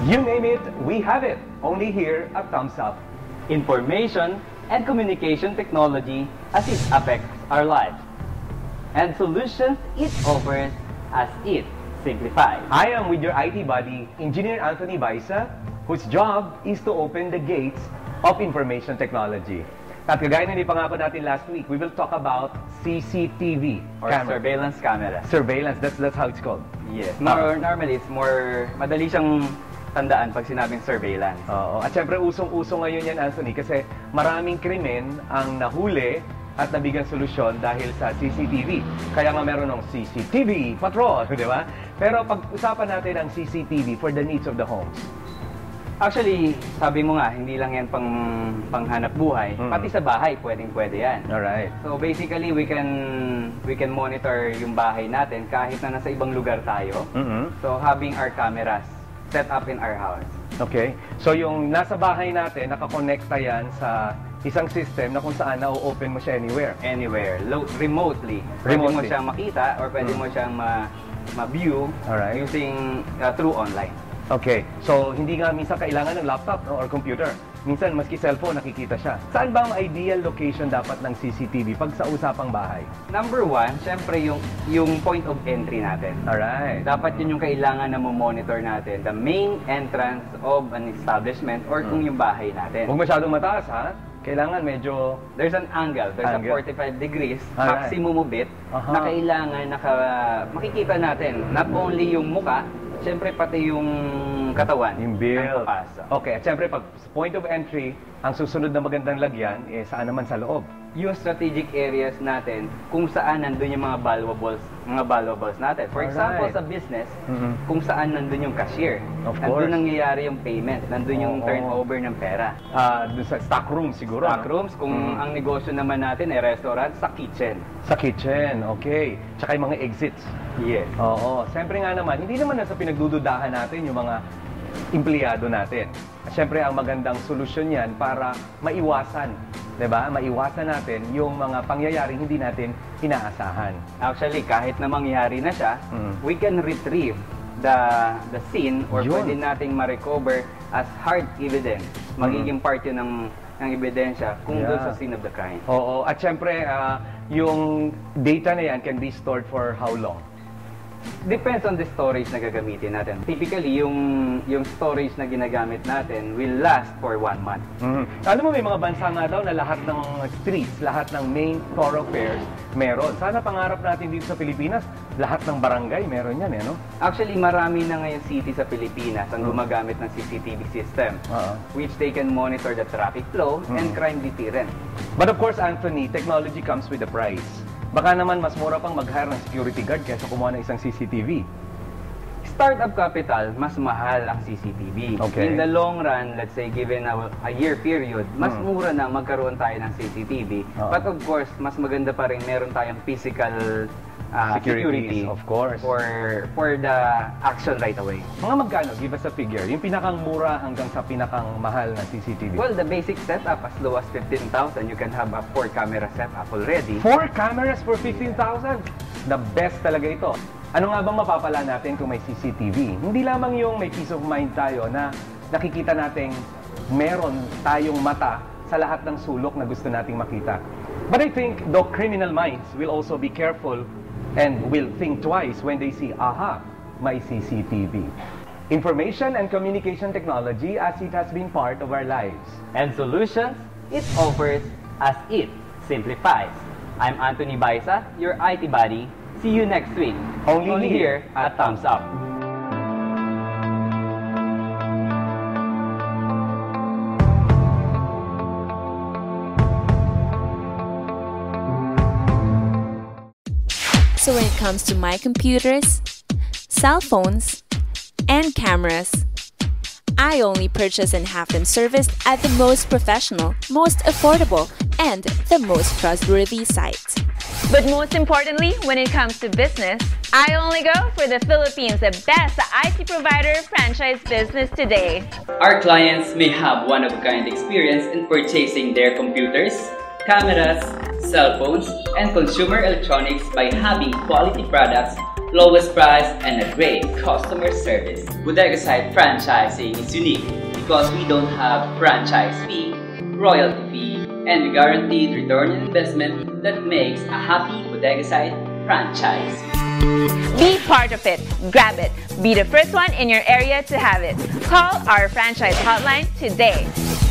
You name it, we have it. Only here at Thumbs Up. Information and communication technology as it affects our lives. And solutions it offers as it simplifies. I am with your IT buddy, Engineer Anthony Baisa, whose job is to open the gates of information technology. At kagaya na pangako natin last week, we will talk about CCTV Or surveillance camera. Surveillance, that's how it's called. Yes. Normally, it's more, madali siyang tandaan pag sinabing surveillance. Oo. At syempre, usong-uso ngayon yan, Anthony, kasi maraming krimen ang nahuli at nabigyan solusyon dahil sa CCTV. Kaya nga meron ng CCTV patrol, di ba? Pero pag-usapan natin ang CCTV for the needs of the homes. Actually, sabi mo nga, hindi lang yan panghanap buhay. Pati sa bahay, pwedeng-pwede yan. Alright. So basically, we can monitor yung bahay natin kahit na nasa ibang lugar tayo. So having our cameras set up in our house. Okay. So yung nasa bahay natin, nakakonekta yan sa isang system na kung saan na-open mo siya anywhere. Anywhere. Remotely. Pwede mo siyang makita or pwede mo siyang ma-view using through online. Okay. So, hindi nga minsan kailangan ng laptop or computer. Minsan, maski cellphone, nakikita siya. Saan ba ang ideal location dapat ng CCTV pag sa usapang bahay? Number one, syempre yung point of entry natin. Alright. Dapat yun yung kailangan na monitor natin. The main entrance of an establishment or kung yung bahay natin. Huwag masyadong mataas, ha? Kailangan medyo... There's an angle. There's a 45 degrees maximum of it na kailangan makikita natin. Not only yung muka, siyempre pati yung katawan. Yung build. Okay, at siyempre pag point of entry, ang susunod na magandang lagyan, saan naman sa loob? Yung strategic areas natin, kung saan nandun yung mga valuables natin. For example, sa business, kung saan nandun yung cashier. Of course. Nandun nangyayari yung payment. Nandun yung turnover ng pera. Doon sa stock room siguro. Stock rooms. Kung ang negosyo naman natin ay restaurant, sa kitchen. Sa kitchen, okay. Tsaka yung mga exits. Yes. Oo. Siyempre nga naman, hindi naman nasa pinagdududahan natin yung mga empleyado natin. At siyempre, ang magandang solusyon yan para maiwasan, diba? Maiwasan natin yung mga pangyayaring hindi natin inaasahan. Actually, kahit na mangyari na siya, we can retrieve the scene or pwede nating ma-recover as hard evidence. Magiging part yun ng ebidensya kung doon sa scene of the crime. Oo. At siyempre, yung data na yan can be stored for how long? Depends on the storage na gagamitin natin. Typically, yung storage na ginagamit natin will last for 1 month. Alam mo, may mga bansa nga daw na lahat ng streets, lahat ng main thoroughfares meron. Sana pangarap natin dito sa Pilipinas, lahat ng barangay meron yan, no? Actually, marami na ngayon city sa Pilipinas ang gumagamit ng CCTV system, which they can monitor the traffic flow and crime deterrent. But of course, Anthony, technology comes with a price. Baka naman mas mura pang mag-hire ng security guard kaysa kumuha ng isang CCTV. Startup capital, mas mahal ang CCTV. Okay. In the long run, let's say given a year period, mas mura na magkaroon tayo ng CCTV. But of course, mas maganda pa rin meron tayong physical security, of course, for the action right away. Mga magkano? Give us a figure. Yung pinakang mura hanggang sa pinakang mahal na CCTV. Well, the basic setup as low as 15,000, you can have a 4-camera setup already. 4 cameras for 15,000? The best talaga ito. Ano nga bang mapapala natin kung may CCTV? Hindi lamang yung may peace of mind tayo na nakikita nating meron tayong mata sa lahat ng sulok na gusto nating makita. But I think the criminal minds will also be careful and will think twice when they see, aha, may CCTV. Information and communication technology as it has been part of our lives. And solutions it offers as it simplifies. I'm Anthony Baisa, your IT buddy. See you next week. Only here at Thumbs Up. So when it comes to my computers, cell phones, and cameras, I only purchase and have them serviced at the most professional, most affordable, and the most trustworthy sites. But most importantly, when it comes to business, I only go for the Philippines, the best IT provider franchise business today. Our clients may have one-of-a-kind experience in purchasing their computers, cameras, cell phones, and consumer electronics by having quality products lowest price, and a great customer service. Bodega site franchising is unique because we don't have franchise fee, royalty fee, and the guaranteed return on investment that makes a happy Bodega site franchise. Be part of it. Grab it. Be the first one in your area to have it. Call our franchise hotline today.